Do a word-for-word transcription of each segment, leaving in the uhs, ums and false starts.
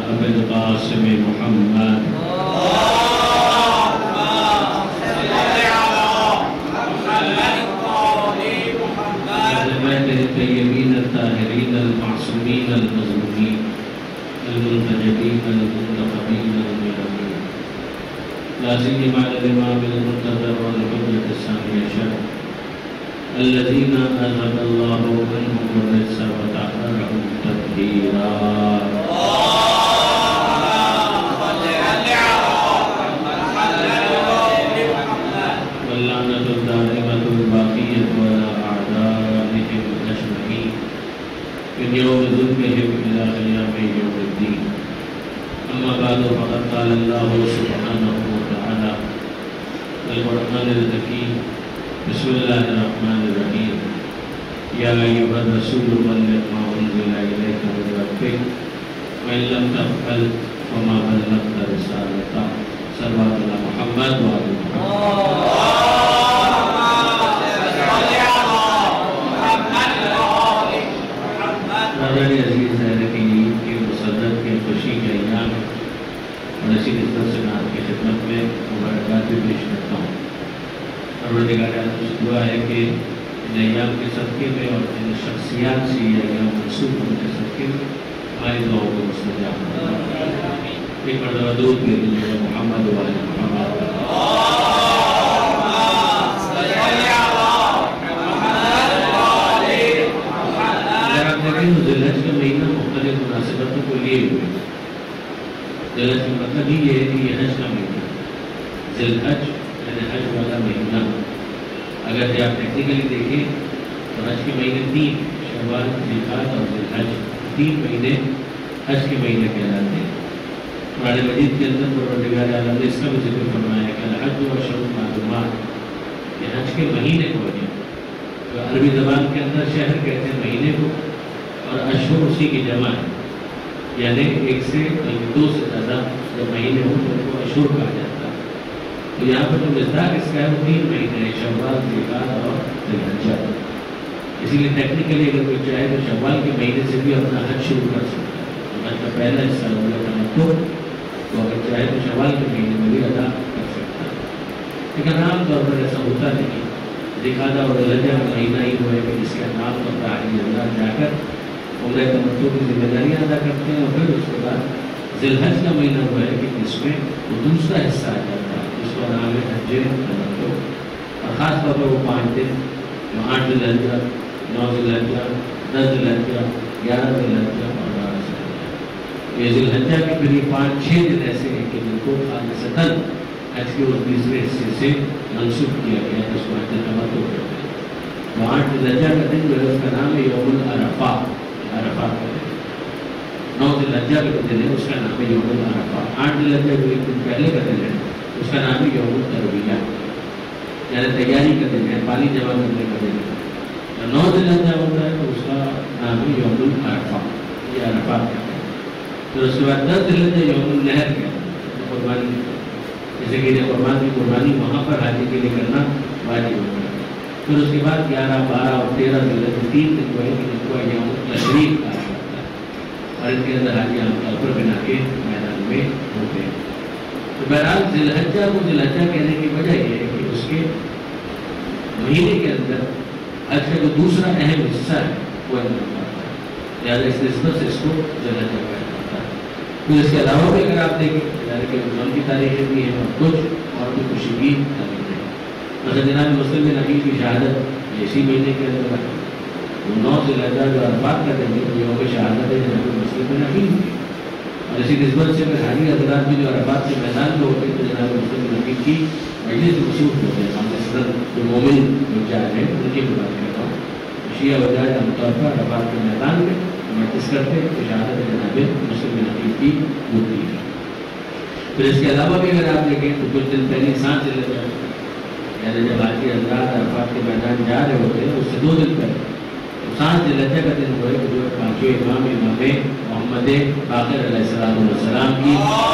अबिल कासिम मुहम्मद तय्यबीन ताहिरीन अल-मासूमीन अल-मज़लूमीन अल-मुंतजबीन अल-मुंतखबीन अल-मुलमीन ला सियमा अल-इमाम अल-मुंतज़र वल-हुज्जत अस-सानिय अशर الذين أذهب الله عنهم الرجس وطهرهم تطهيرا واللعنة الدائمة الباقية على أعدائهم أجمعين من يوم ظلمهم إلى قيام يوم الدين. أما بعد فقد قال الله سبحانه وتعالى في القرآن الحكيم بسم الله الرحمن الرحيم يا أيها الرسول بلغ ما أنزل إليك من ربك وإن لم تفعل فما بلغت رسالته صلوات على محمد وآل محمد. برادر عزیز ظاہر کی عید کے مسرت کے خوشی کے ایام اور اسی نسبت سے میں آپ کی خدمت میں مبارکباد بھی پیش کرتا ہوں. پروردگار عالم سے دعا ہے کہ ان ایام کے صدقے میں اور ان شخصیات سے یہ ایام منسوب ہونے کے صدقے میں ہماری دعاؤں کو مستجاب فرمائے. ایک مرتبہ درود بھیج دیجیے محمد و آل محمد. اگر آپ دیکھیں تو ذی الحج کا مہینہ مختلف مناسبتوں کو لیے ہوئے. ذی الحج کا مطلب ہی یہ ہے کہ یہ حج کا مہینہ ذی الحج یعنی حج والا مہینہ. اگر آپ ٹیکنیکلی دیکھیں تو حج کے مہینے تین شوال ذوالقعدہ اور ذی الحج تین مہینے حج کے مہینے کہلاتے ہیں. قرآن مجید کے اندر پروردگار عالم نے اس کا بھی ذکر فرمایا کہ الحج و اشہر معلومات یہ حج کے مہینے کو ہے. تو عربی زبان کے اندر شہر کہتے ہیں مہینے کو اور اشہر اسی کی جمع ہے. یعنی ایک سے دو سے زیادہ جب مہینے ہوں تو ان کو اشہر کہا جاتا ہے. تو یہاں پر جو مصداق اس کا ہے وہ تین مہینے ہیں شوال ذوالقعدہ اور ذی الحجہ. اسی لیے ٹیکنیکلی اگر کوئی چاہے تو شوال کے مہینے سے بھی اپنا حج شروع کر سکتا ہے. حج کا پہلا حصہ ہوگا تمتع تو اگر چاہے تو شوال کے مہینے میں بھی ادا کر سکتا ہے. لیکن عام طور پر ایسا ہوتا نہیں. ذوالقعدہ اور ذی الحجہ کا مہینہ ہی وہ ہے کہ جس کے نام پر حاجی حضرات جا کر عمرہ تمتع کی ذمہ داریاں ادا کرتے ہیں اور پھر اس کے بعد ذی الحج کا مہینہ وہ ہے کہ جس میں وہ دوسرا حصہ آ جاتا ہے جس کو نام ہے حج تمتع. اور خاص طور پر وہ پانچ دن جو آٹھ ذی الحجہ نو ذی الحجہ دس ذی الحجہ گیارہ ذی الحجہ اور بارہ ذی الحجہ یہ ذی الحجہ کے پھر یہ پانچ چھ دن ایسے ہیں کہ جن کو خالصتاً حج کے اس تیسرے حصے سے منسوخ کیا گیا جس کو حج تمتع کہتے ہیں. تو آٹھ ذی الحجہ کا دن جو ہے اس کا نام ہے یوم العرفہ. عرفات کا دن. نو ذی الحجہ کا دن ہے اس کا نام ہے یوم العرفہ. آٹھ ذی الحجہ جو ایک دن پہلے کا دن ہے اس کا نام ہے یوم الترویہ یعنی تیاری کا دن ہے پانی جمع کرنے کا دن ہے. نو ذی الحجہ ہوتا ہے تو اس کا نام ہے یوم العرفہ یہ عرفات کا دن. پھر اس کے بعد دس ذی الحجہ یوم النحر کا دن قربانی جیسے کہ قربان کی قربانی وہاں پر حاجی کے لیے کرنا واجب ہوتا ہے. پھر اس کے بعد گیارہ بارہ اور تیرہ ذی الحجہ تین دن کو ہے کہ جن کو یوم التشریق کہا جاتا ہے اور ان کے اندر حاجی عام طور پر بنا کے میدان میں ہوتے ہیں. تو بہرحال ذی الحجہ کو ذی الحجہ کہنے کی وجہ یہ ہے کہ اس کے مہینے کے اندر حج کا جو دوسرا اہم حصہ ہے وہ اندر پڑتا ہے. لہٰذا اس نسبت سے اس کو ذی الحجہ کہا جاتا ہے. پھر اس کے علاوہ بھی اگر آپ دیکھیں یعنی کہ ان کی تاریخیں بھی ہیں اور کچھ اور بھی خوشی کی تاریخیں ہیں. مثلا جناب مسلم بن عقیل کی شہادت اسی مہینے کے اندر ہے. وہ نو ذی الحجہ جو عرفات کا دن ہے یوم شہادت ہے جناب مسلم بن عقیل کی. اور اسی نسبت سے اگر حاجی حضرات بھی جو عرفات کے میدان میں ہوتے ہیں تو جناب مسلم بن عقیل کی مجلس مشہور ہوتے ہیں. سامنے صدر جو مومن حجاج ہیں ان کی بھی بات کرتا ہوں. شیعہ حجاج عام طور پر عرفات کے میدان میں مجلس کرتے ہیں تو شہادت جناب مسلم بن عقیل کی ہوتی ہے. پھر اس کے علاوہ بھی اگر آپ دیکھیں تو کچھ دن پہلے سات ذی الحجہ یعنی جب حاجی حضرات عرفات کے میدان جا رہے ہوتے ہیں اس سے دو دن پہلے تو سات ذی الحجہ کا دن ہوئے کہ جو پانچویں امام امام محمد باقر علیہ السلام والسلام کی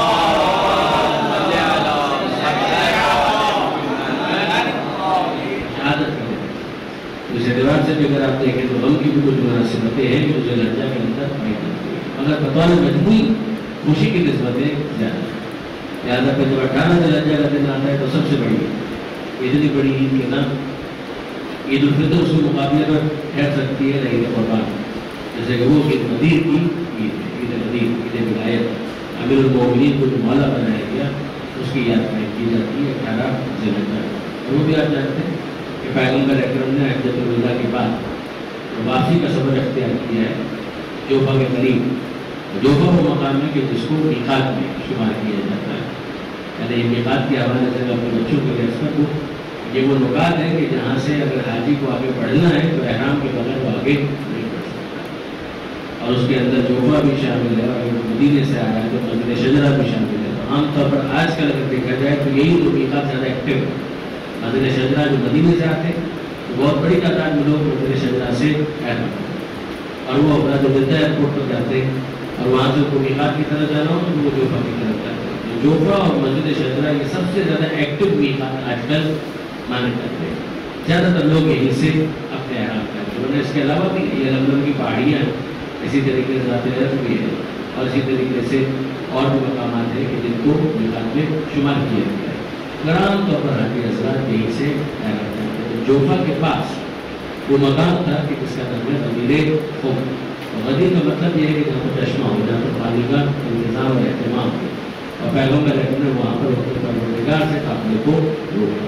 شہادت کا دن. اس اعتبار سے بھی اگر آپ دیکھیں تو غم کی بھی کچھ مناسبتیں ہیں جو ذی الحجہ کے اندر پائی جاتی ہیں. مگر بطور مجموعی خوشی کی نسبتیں زیادہ ہیں. لہٰذا پھر جب اٹھارہ ذی الحجہ کا دن آتا ہے تو سب سے بڑی اتنی بڑی عید کے نام عید الفطر اس کے مقابلے پر ٹھہر سکتی ہے عید قربان، جیسے کہ وہ عید غدیر کی عید ہے، عید غدیر، عید ولایت، امیر المومنین کو جو مولا بنایا گیا اس کی یاد کی جاتی ہے اٹھارہ ذی الحجہ. اور وہ بھی آپ جانتے ہیں کہ پیغمبر اکرم نے حجۃ الوداع کے بعد واپسی کا سفر اختیار کیا ہے جوفہ کے قریب. جوفہ وہ مقام ہے کہ جس کو میقات میں شمار کیا جاتا ہے، یعنی میقات کے حوالے سے اپنے بچوں کے لیے اس کو یہ وہ نکات ہے کہ جہاں سے اگر حاجی کو آگے بڑھنا ہے تو احرام کے بغیر وہ آگے نہیں بڑھ سکتا. اور اس کے اندر جوفہ بھی شامل ہے، اور اگر مدینے سے آیا ہے تو مسجد شجرہ بھی شامل ہے. تو عام طور پر آج کل اگر دیکھا جائے تو یہی دو میقات زیادہ ایکٹیو ہے. مسجد شجرہ جو مدینے سے آتے ہیں تو بہت بڑی تعداد میں لوگ مسجد شجرہ سے احرام کرتے ہیں، اور وہ اپنا جو جدہ ایئرپورٹ پر جاتے ہیں اور وہاں سے کو میقات کی طرف جانا ہو تو وہ جوفہ کی طرف جاتے ہیں. جوفہ اور مسجد شجرہ یہ سب سے زیادہ ایکٹیو میقات آج کل مانے جاتے ہیں. زیادہ تر لوگ یہیں سے اپنے احرام کرتے ہیں. اس کے علاوہ بھی یہ لملم کی پہاڑیاں ہیں، اسی طریقے سے ذات العرش بھی ہے، اور اسی طریقے سے اور بھی مقامات ہیں کہ جن کو میقات میں شمار کیا گیا ہے. مگر عام طور پر حاجی حضرات یہیں سے احرام کرتے ہیں. جوفہ کے پاس وہ مقام تھا کہ جس کا نام ہے غدیر خوب. غدیر کا مطلب یہ ہے کہ جہاں پر چشمہ ہو، جہاں پر پانی کا انتظام اور اہتمام ہو، اور پیغمبر اکرم نے وہاں پر اپنے پروردگار سے قافلے کو روکا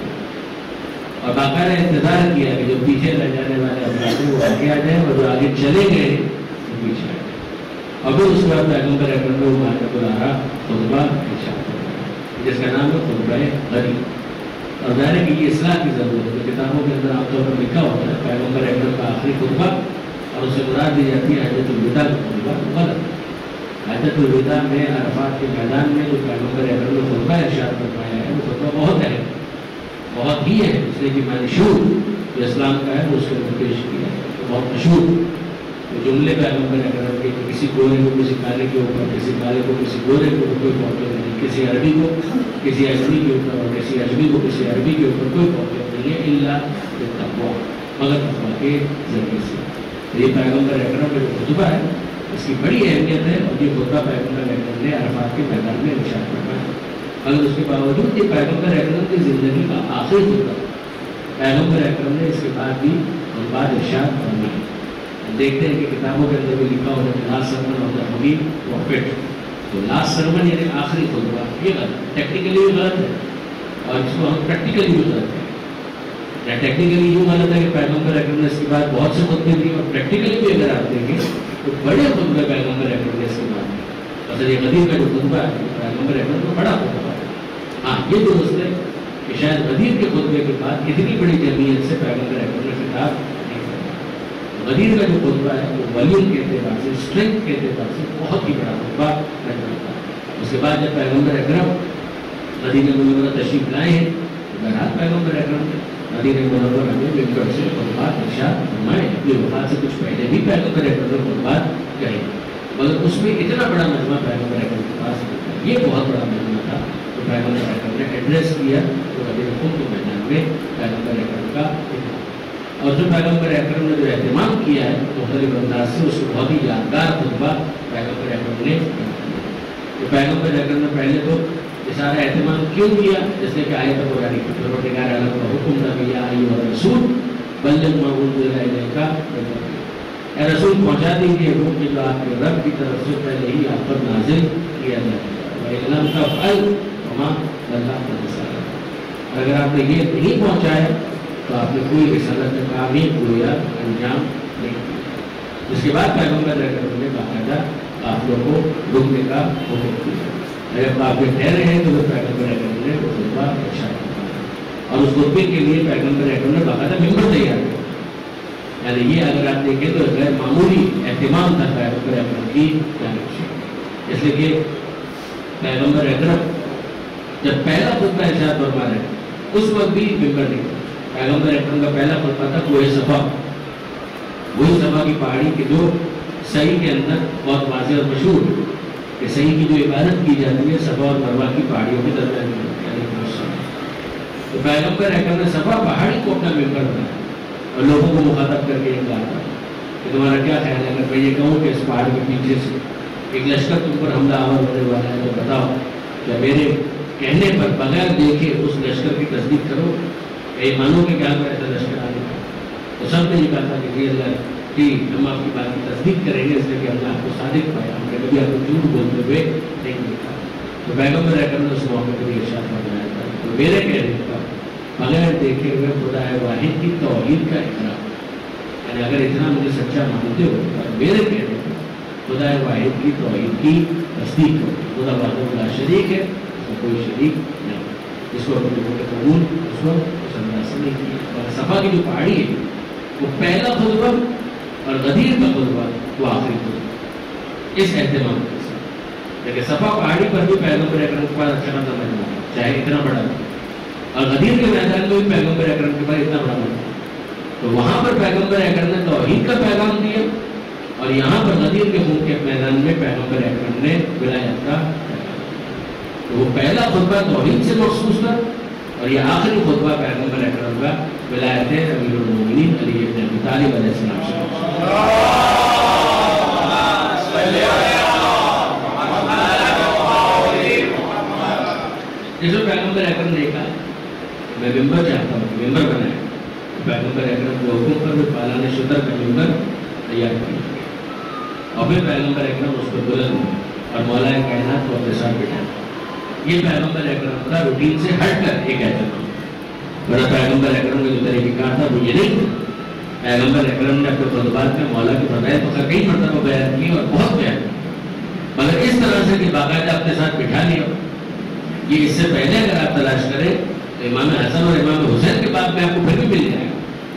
اور باقاعدہ انتظار کیا کہ جو پیچھے رہ جانے والے افراد ہیں وہ آگے آ جائیں اور جو آگے چلے گئے وہ پیچھے آ جائیں. اور پھر اس کے بعد پیغمبر اکرم نے وہاں کا بلارا خطبہ ارشاد فرمایا جس کا نام ہے خطبہ غدیر. اور ظاہر ہے کہ یہ اصلاح کی ضرورت ہے. کتابوں کے اندر عام طور پر لکھا ہوتا ہے پیغمبر اکرم کا آخری خطبہ، اور اس سے مراد دی جاتی ہے حجۃ الوداع کا خطبہ. غلط. حجۃ الوداع میں عرفات کے میدان میں جو پیغمبر اکرم نے خطبہ ارشاد فرمایا ہے وہ خطبہ بہت ہے، بہت ہی ہے. اس نے کہ منشور جو اسلام کا ہے وہ اس کے اندر پیش کیا ہے، بہت مشہور جملے پیغمبر اکرم کے کہ کسی گورے کو کسی کالے کے اوپر، کسی کالے کو کسی گورے کے اوپر کوئی فوقیت نہیں، کسی عربی کو کسی اجمی کے اوپر اور کسی اجمی کو کسی عربی کے اوپر کوئی فوقیت نہیں ہے الا بالتقویٰ، مگر تقویٰ کے ذریعے سے. یہ پیغمبر اکرم کا جو خطبہ ہے اس کی بڑی اہمیت ہے، اور یہ خطبہ پیغمبر اکرم نے عرفات کے میدان میں ارشاد فرمایا. اگر اس کے باوجود یہ پیغمبر اکرم کی زندگی کا آخری خطبہ، پیغمبر اکرم نے اس کے بعد بھی خطبات ارشاد فرمائے. دیکھتے ہیں کہ کتابوں کے اندر بھی لکھا ہوتا ہے لاسٹ سرمن آف دا حبیب پروفیٹ. تو لاسٹ سرمن یعنی آخری خطبہ یہ غلط، ٹیکنیکلی بھی غلط ہے اور اس کو ہم پریکٹیکلی بھی غلط ہے. ٹیکنیکلی یوں غلط ہے کہ پیغمبر اکرم نے اس کے بعد بہت سے خطبے دیے، اور پریکٹیکلی بھی اگر آپ دیکھیں تو بڑے خطبے پیغمبر اکرم نے اس کے بعد دیے. اصل یہ غدیر کا جو خطبہ ہے پیغمبر اکرم کو بڑا خطبہ ہے. ہاں یہ درست ہے کہ شاید غدیر کے خطبے کے بعد اتنی بڑی جمعیت سے پیغمبر اکرم نے خطاب نہیں کرا. غدیر کا جو خطبہ ہے وہ والیوم کے اعتبار سے، اسٹرینتھ کے اعتبار سے بہت ہی بڑا خطبہ بن جاتا ہے. اس کے بعد جب پیغمبر اکرم مدینہ منورہ تشریف لائے ہیں تو بہرحال پیغمبر اکرم نے مدینہ منورہ میں ممبر سے خطبات ارشاد فرمائے. اپنی وفات سے کچھ پہلے بھی پیغمبر اکرم نے خطبات کہے، مگر اس میں اتنا بڑا مجمع پیغمبر اکرم کے پاس یہ بہت بڑا مجمع تھا تو پیغمبر اکرم نے ایڈریس کیا تو غدیر خوب کے میدان میں پیغمبر اکرم کا. اور جو پیغمبر اکرم نے جو اہتمام کیا ہے مختلف انداز سے، اس کو بہت ہی یادگار خطبہ پیغمبر اکرم نے. تو پیغمبر اکرم نے پہلے تو یہ سارا اہتمام کیوں کیا، جیسے کہ آیت قرآن کی پروردگار عالم کا حکم تھا کہ یا ایھا الرسول بلغ ما انزل الیک، اے رسول پہنچا دیجیے وہ کہ جو آپ کے رب کی طرف سے پہلے ہی آپ پر نازل کیا جا چکا ہے. وَإِن لَمْ تَفْعَلْ فَمَا بَلَّغْتَ رِسَالَتَهُ. اگر آپ نے یہ نہیں پہنچایا تو آپ نے کوئی رسالت کا کام ہی گویا انجام نہیں دیا. اس کے بعد پیغمبر اکرم نے باقاعدہ قافلوں کو روکنے کا حکم دیا. اگر قافلے ٹھہرے ہیں تو وہ پیغمبر اکرم نے وہ خطبہ ارشاد فرمایا، اور اس خطبے کے لیے پیغمبر اکرم نے باقاعدہ ممبر تیار کیا. یعنی یہ اگر آپ دیکھیں تو غیر معمولی اہتمام تھا پیغمبر اکرم کی جانب سے. اس لیے کہ پیغمبر اکرم جب پہلا خطبہ ارشاد فرما رہے اس وقت بھی ممبر نہیں تھا. پیغمبر اکرم کا پہلا خطبہ تھا کوہ صفا، وہی صفا کی پہاڑی کے جو صحیح کے اندر بہت واضح اور مشہور کہ صحیح کی جو عبادت کی جاتی ہے صفا اور مروہ کی پہاڑیوں کے درمیان کی جاتی ہے. تو پیغمبر اکرم نے صفا پہاڑی کو اپنا ممبر بنایا اور لوگوں کو مخاطب کر کے یہ کہا تھا کہ تمہارا کیا خیال ہے اگر میں یہ کہوں کہ اس پہاڑ کے پیچھے سے ایک لشکر تم پر حملہ آور ہونے والا ہے، تو بتاؤ کیا میرے کہنے پر بغیر دیکھے اس لشکر کی تصدیق کرو؟ کہ مانو کہ کیا ایسا لشکر آ گیا؟ تو سب نے یہ کہا تھا کہ جی اللہ جی ہم آپ کی بات کی تصدیق کریں گے، اس لیے کہ ہم نے آپ کو صادق پایا، ہم نے کبھی آپ کو جھوٹ بولتے ہوئے نہیں دیکھا۔ تو پیغمبر اکرم نے اس موقع پر یہ ارشاد فرمایا تھا تو میرے کہنے پر بغیر دیکھے ہوئے خدا واحد کی توحید کا اقرار، یعنی اگر اتنا مجھے سچا مانتے ہو تو میرے کہنے پر خدا واحد کی توحید کی تصدیق کرو۔ خدا وحدہ لا شریک ہے، اس میں کوئی شریک نہیں، اس کو اپنے لوگوں کے قبول اس وقت اس انداز سے نہیں کیا۔ اور صفا کی جو پہاڑی ہے وہ پہلا خطبہ اور غدیر کا خطبہ وہ آخری خطبہ، اس اہتمام کے ساتھ۔ لیکن صفا پہاڑی پر بھی پیغمبر اکرم کے پاس اچھا خاصا مجموعہ ہے، چاہے اتنا بڑا ہو، اور غدیر کے میدان میں بھی پیغمبر اکرم کے پاس اتنا بڑا مجموعہ، تو وہاں پر پیغمبر اکرم نے توحید کا پیغام دیا، اور یہاں پر غدیر کے خون کے میدان میں پیغمبر اکرم نے ولایت کا پیغام دیا۔ تو وہ پہلا خطبہ توحید سے مخصوص تھا، اور یہ آخری خطبہ پیغمبر اکرم کا ولایت امیر المومنین علی بن ابی طالب علیہ السلام سے۔ جیسے پیغمبر اکرم نے کہا میں ممبر چاہتا ہوں، ممبر بنایا، پیغمبر اکرم کے حکم پر بھی پالان شدر کا ممبر تیار کیا، اور پھر پیغمبر اکرم اس کو بلند ہوئے اور مولا کائنات کو اپنے ساتھ بٹھایا۔ یہ پیغمبر اکرم کا روٹین سے ہٹ کر ایک اہتمام، ورنہ پیغمبر اکرم کا جو طریقہ کار تھا وہ یہ نہیں تھا۔ پیغمبر اکرم نے اپنے خطبات میں مولا کی فضائل تو کئی مرتبہ بیان کی اور بہت بیان کی، مگر اس طرح سے کہ باقاعدہ اپنے ساتھ بٹھا لیا۔ یہ اس سے پہلے اگر آپ تلاش کریں تو امام حسن اور امام حسین کے بعد میں آپ کو پھر بھی مل جائے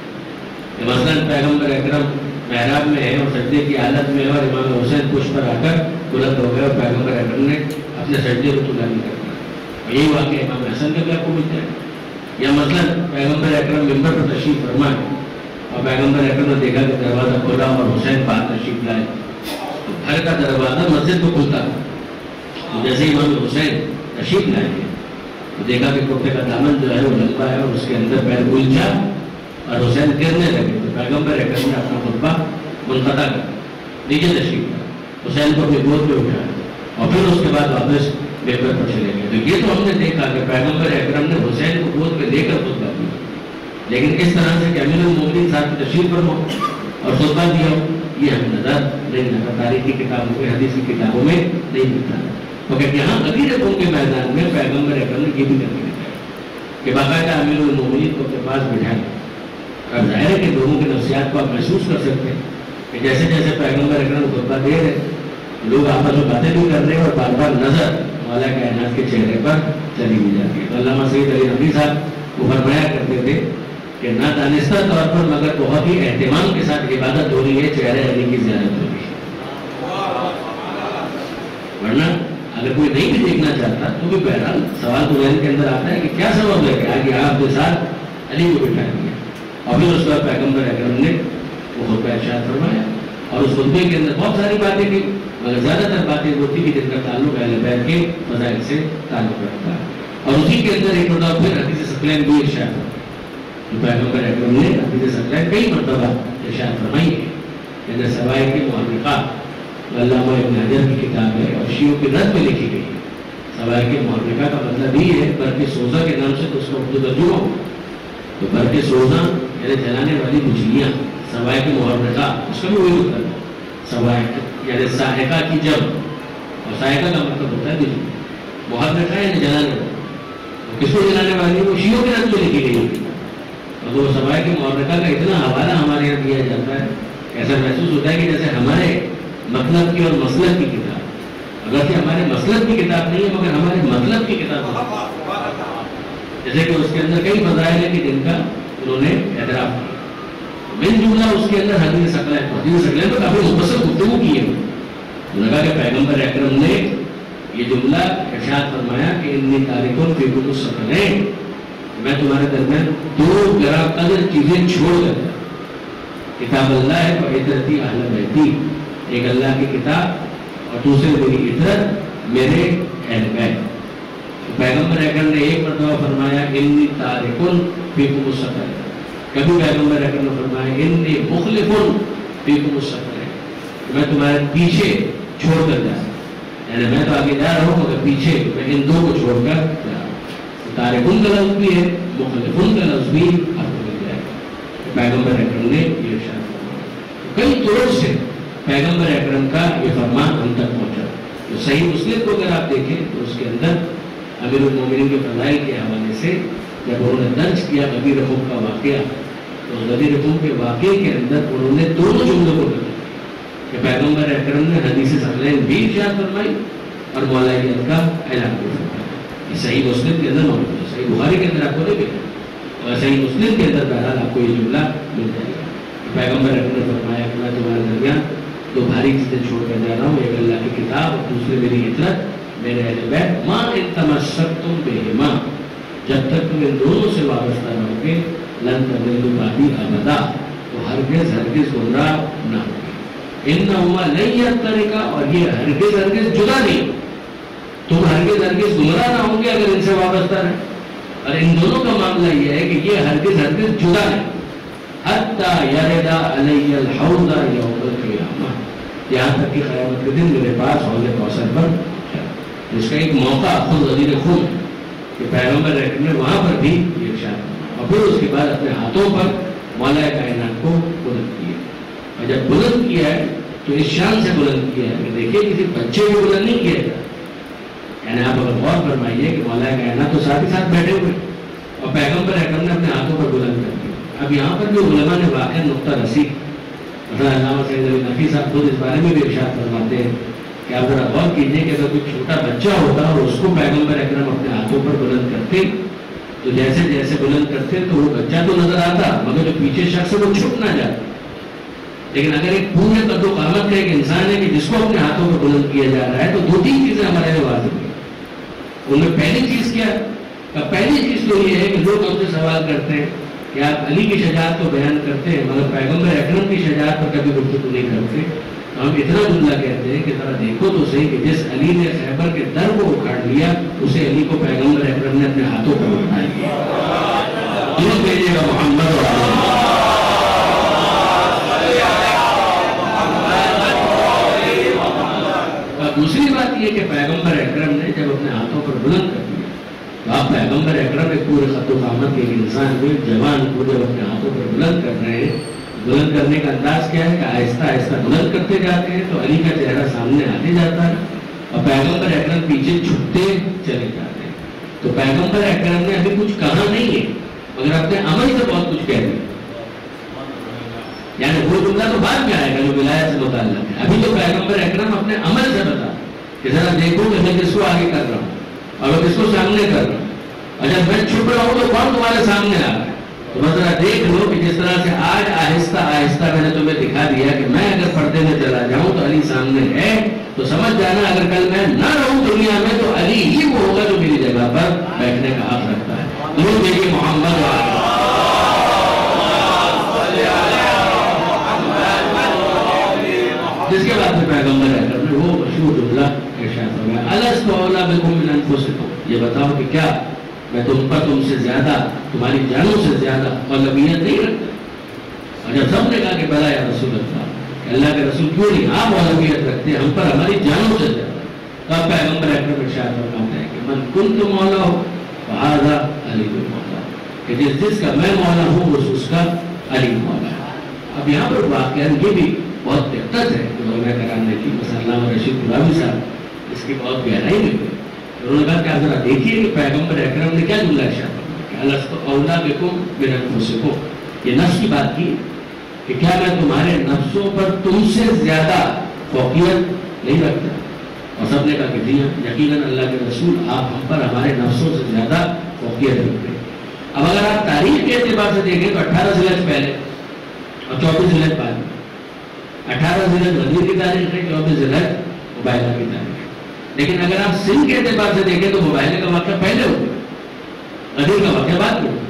گا۔ مثلاً پیغمبر اکرم محراب میں ہے اور سجدے کی حالت میں ہے، اور امام حسین پشت پر آ کر بلند ہو گئے اور پیغمبر اکرم نے اپنے سجدے کو طولانی کر دیا، اور یہی واقعہ امام حسن کا بھی آپ کو مل جائے گا۔ یا مثلاً پیغمبر اکرم ممبر پر تشریف فرما ہے اور پیغمبر اکرم نے دیکھا کہ دروازہ کھولا اور حسین باہر تشریف لائے، تو گھر کا دروازہ مسجد کو کھلتا تھا، جیسے امام حسین تشریف لائے گے تو دیکھا کہ کرتے کا دامن جو ہے وہ لمبا ہے اور اس کے اندر پیر الجھا اور حسین گرنے لگے، تو پیغمبر اکرم نے اپنا خطبہ منقطع کر نیچے تشریف لایا، حسین کو اپنی گود پہ اٹھایا اور پھر اس کے بعد واپس ممبر پر چلے گئے۔ تو یہ تو ہم نے دیکھا کہ پیغمبر اکرم نے حسین کو گود پہ لے کر خطبہ دیا، لیکن اس طرح سے کہ امیر المومنین صاحب کی تشریف فرما اور خطبہ دیا، یہ ہم نظر نہیں لگا، تاریخی کتابوں میں حدیث کی کتابوں میں نہیں ملتا ہے۔ مگر یہاں غدیر خون کے میدان میں پیغمبر اکرم نے یہ بھی کر کے دکھایا کہ باقاعدہ امیر المومنین کو اپنے پاس بٹھایا۔ اب ظاہر ہے کہ لوگوں کی نفسیات کو آپ محسوس کر سکتے ہیں کہ جیسے جیسے پیغمبر اکرم خطبہ دے رہے لوگ آپس میں باتیں بھی کر رہے ہیں اور بار بار نظر مولا کائنات کے چہرے پر چلی بھی جاتی ہے۔ تو علامہ سید علی نقوی صاحب وہ فرمایا کرتے تھے کہ نہ دانستہ طور پر مگر بہت ہی اہتمام کے ساتھ عبادت ہو رہی ہے، چہرے علی کی زیارت ہو رہی ہے، ورنہ اگر کوئی نہیں بھی دیکھنا چاہتا تو بھی بہرحال سوال تو ذہن کے اندر آتا ہے کہ کیا سبب ہے کہ آگے آپ کے ساتھ علی کو بٹھا دیا، اور پھر اس پر پیغمبر اکرم نے وہ خطبہ ارشاد فرمایا، اور اس خطبے کے اندر بہت ساری باتیں کی، مگر زیادہ تر باتیں وہ تھی کہ جن کا تعلق اہل بیت کے فضائل سے تعلق رکھتا ہے، اور اسی کے اندر ایک مرتبہ پھر حدیث ثقلین بھی ارشاد فرمایا، جو پیغمبر اکرم نے حدیث ثقلین کئی مرتبہ ارشاد فرمائی ہے، جیسے سوائے کے محرقات علامہ ابن حجر کی کتاب ہے اور شیعوں کے رد میں لکھی گئی ہے۔ سوائے کے محرقہ کا مطلب ہی ہے برق سوزہ کے نام سے تو اس کا اردو ترجمہ ہو، تو برق سوزہ یعنی جلانے والی بجلیاں، سوائے کے محرقہ اس کا بھی وہی مطلب ہے، سوائے یعنی سائقہ کی جب، اور سائقہ کا مطلب ہوتا ہے بجلی، محرقہ یعنی جلانے والی، کس کو جلانے والی وہ شیعوں کے رد میں لکھی گئی ہے، اور وہ سوائے کے محرقہ کا اتنا حوالہ ہمارے یہاں دیا جاتا ہے ایسا محسوس ہوتا ہے کہ جیسے ہمارے مطلب کی اور مسلک کی کتاب، اگرچہ ہمارے مسلک کی کتاب نہیں ہے مگر ہمارے مطلب کی کتاب ہے، جیسے کہ اس کے اندر کئی فضائل ہیں کہ جن کا انہوں نے اعتراف کیا، من جملہ اس کے اندر حدیث ثقلین، حدیث ثقلین تو کافی مفصل گفتگو کی ہے، لگا کہ پیغمبر اکرم نے یہ جملہ ارشاد فرمایا کہ انی تارکٌ فیکم الثقلین، میں تمہارے درمیان دو گراں قدر چیزیں چھوڑ کر، کتاب اللہ ہے اور عطرتی اہل بیتی، ایک اللہ کی کتاب اور دوسرے میری عطرت میرے اہل بیت۔ پیغمبر اکرم نے ایک مرتبہ فرمایا انی تارکٌ فیکم الثقلین، کبھی پیغمبر اکرم نے فرمایا انی مخلفٌ فیکم الثقلین، میں تمہارے پیچھے چھوڑ کر جا سکتا، یعنی میں تو آگے جا رہا ہوں مگر پیچھے میں ان دو کو چھوڑ کر جا رہا ہوں۔ تارکن کا لفظ بھی ہے، مخلفن کا لفظ بھی آپ کو مل جائے گا۔ پیغمبر اکرم نے یہ ارشاد فرمایا، کئی طرق سے پیغمبر اکرم کا یہ فرمان ہم تک پہنچا۔ تو صحیح مسلم کو اگر آپ دیکھیں تو اس کے اندر امیر المومنین کے فضائل کے حوالے سے جب انہوں نے درج کیا غدیر خم کا واقعہ، تو غدیر خم کے واقعے کے اندر انہوں نے دونوں جملوں کو نقل کیا کہ پیغمبر اکرم نے حدیث ثقلین بھی ارشاد فرمائی اور مولائیت کا اعلان بھی فرمایا۔ یہ صحیح مسلم کے اندر موجود ہے، صحیح بخاری کے اندر آپ کو نہیں ملے اور صحیح مسلم کے اندر بہرحال آپ کو یہ جملہ مل جائے گا۔ پیغمبر اکرم نے فرمایا کہ میں تمہارے درمیان دو بھاری چیزیں چھوڑ کر جا رہا ہوں، ایک اللہ کی کتاب اور دوسرے میری عطرت، میرے اہل بیت، ماں ان تمسکتم بہما، جب تک تم ان دونوں سے وابستہ رہو گے، لن تضلوا بعدی ابدا، تو ہرگز ہرگز گمراہ نہ ہوگے۔ انہما لن یفترقا، اور یہ ہرگز ہرگز جدا نہیں، تم ہرگز ہرگز گمراہ نہ ہوں گے اگر ان سے وابستہ رہے۔ اور ان دونوں کا معاملہ یہ ہے کہ یہ ہرگز ہرگز جدا نہیں، حتی یرد علی الحوض یوم القیامہ، یہاں تک کہ قیامت کے دن میرے پاس حوض کوثر پر ہے۔ اس کا ایک موقع خود غدیر خم کہ پیغمبر اکرم نے وہاں پر بھی یہ ارشاد فرمایا، اور پھر اس کے بعد اپنے ہاتھوں پر مولا کائنات کو بلند کیا، اور جب بلند کیا ہے تو اس شان سے بلند کیا ہے کہ دیکھیے کسی بچے کو بلند نہیں کیا جاتا، یعنی آپ اگر غور فرمائیے کہ مولا کائنات تو ساتھ ہی ساتھ بیٹھے ہوئے اور پیغمبر اکرم نے اپنے ہاتھوں پر بلند کر دیا۔ اب یہاں پر جو علماء نے واقعہ نقطہ رسی، مثلا علامہ سید علی نقوی صاحب خود اس بارے میں بھی ارشاد فرماتے ہیں کہ آپ ذرا غور کیجیے کہ اگر کوئی چھوٹا بچہ ہوتا اور اس کو پیغمبر اکرم اپنے ہاتھوں پر بلند کرتے تو جیسے جیسے بلند کرتے تو وہ بچہ تو نظر آتا مگر جو پیچھے شخص ہے وہ چھپ نہ جاتا۔ لیکن اگر ایک پورے قد و قامت کا ایک انسان ہے کہ جس کو اپنے ہاتھوں پر بلند کیا جا رہا ہے، تو دو تین چیزیں ہمارے لیے واضح ہیں۔ ان میں پہلی چیز کیا ہے؟ پہلی چیز تو یہ ہے کہ لوگ ہم سے سوال کرتے ہیں کہ آپ علی کی شجاعت کو بیان کرتے ہیں مگر پیغمبر اکرم کی شجاعت پر کبھی گفتگو نہیں کرتے۔ ہم اتنا جملہ کہتے ہیں کہ ذرا دیکھو تو صحیح کہ جس علی نے خیبر کے در کو اکھاڑ لیا، اسے علی کو پیغمبر اکرم نے اپنے ہاتھوں پر اٹھا لیا۔ درود بھیجیے گا محمد اور دوسری بات یہ کہ پیغمبر اکرم نے جب اپنے ہاتھوں پر بلند کر دیا تو آپ پیغمبر اکرم ایک پورے خط و قامت کے ایک انسان ہوئے، جوان کو جب اپنے ہاتھوں پر بلند کر رہے ہیں، بلند کرنے کا انداز کیا ہے کہ آہستہ آہستہ بلند کرتے جاتے ہیں تو علی کا چہرہ سامنے آتے جاتا ہے اور پیغمبر اکرم پیچھے چھپتے چلے جاتے ہیں۔ تو پیغمبر اکرم نے ابھی کچھ کہا نہیں ہے مگر اپنے عمل سے بہت کچھ کہہ دیا، یعنی وہ جملہ تو بعد میں آئے گا جو ولایت سے متعلق ہے۔ ابھی تو پیغمبر اکرم اپنے عمل سے بتا کہ ذرا دیکھو کہ میں کس کو آگے کر رہا ہوں اور میں کس کو سامنے کر رہا ہوں، اور جب میں چھپ رہا ہوں تو کون تمہارے سامنے آ رہا ہے۔ تو بس ذرا دیکھ لو کہ جس طرح سے آج آہستہ آہستہ میں نے تمہیں دکھا دیا کہ میں اگر پردے میں چلا جاؤں تو علی سامنے ہے، تو سمجھ جانا اگر کل میں نہ رہوں دنیا میں تو علی ہی وہ ہوگا جو میری جگہ پر بیٹھنے کا حق رکھتا ہے۔ درود دیکھیے محمد جس کے بعد میں پیغمبر اکرم نے وہ مشہور جملہ ارشاد فرمایا، الست اولیٰ بکم من انفسکم، یہ بتاؤ کہ کیا میں تم پر تم سے زیادہ تمہاری جانوں سے زیادہ اولویت نہیں رکھتا؟ اور جب سب نے کہا کہ بلا یا رسول اللہ، کہ اللہ کے رسول کیوں نہیں آپ اولویت رکھتے ہم پر ہماری جانوں سے زیادہ، تو اب پیغمبر اکرم ارشاد فرماتے ہیں کہ من کنت مولا ہو فہذا علی مولا، کہ جس جس کا میں مولا ہوں اس اس کا علی مولا ہے۔ اب یہاں پر واقعہ یہ بھی بہت دقت ہے جو علماء کرام نے کی، مثلا علامہ رشید غلامی صاحب اس کی بہت گہرائی میں ہوئی۔ انہوں نے کہا کہ آپ ذرا دیکھیے کہ پیغمبر اکرم نے کیا جملہ ارشاد فرمایا کہ الست اولیٰ بکم من انفسکم، یہ نفس کی بات کی کہ کیا میں تمہارے نفسوں پر تم سے زیادہ فوقیت نہیں رکھتا؟ اور سب نے کہا کہ جی ہاں، یقیناً اللہ کے رسول آپ ہم پر ہمارے نفسوں سے زیادہ فوقیت رکھتے ہیں۔ اب اگر آپ تاریخ کے اعتبار سے دیکھیں تو اٹھارہ ذی الحج پہلے اور چوبیس ذی الحج بعد، اٹھارہ ذی الحج غدیر کی تاریخ ہے، چوبیس ذی الحج مباہلہ کی تاریخ ہے۔ لیکن اگر آپ سن کے اعتبار سے دیکھیں تو مباہلے کا واقعہ پہلے ہو گیا، غدیر کا واقعہ بعد میں۔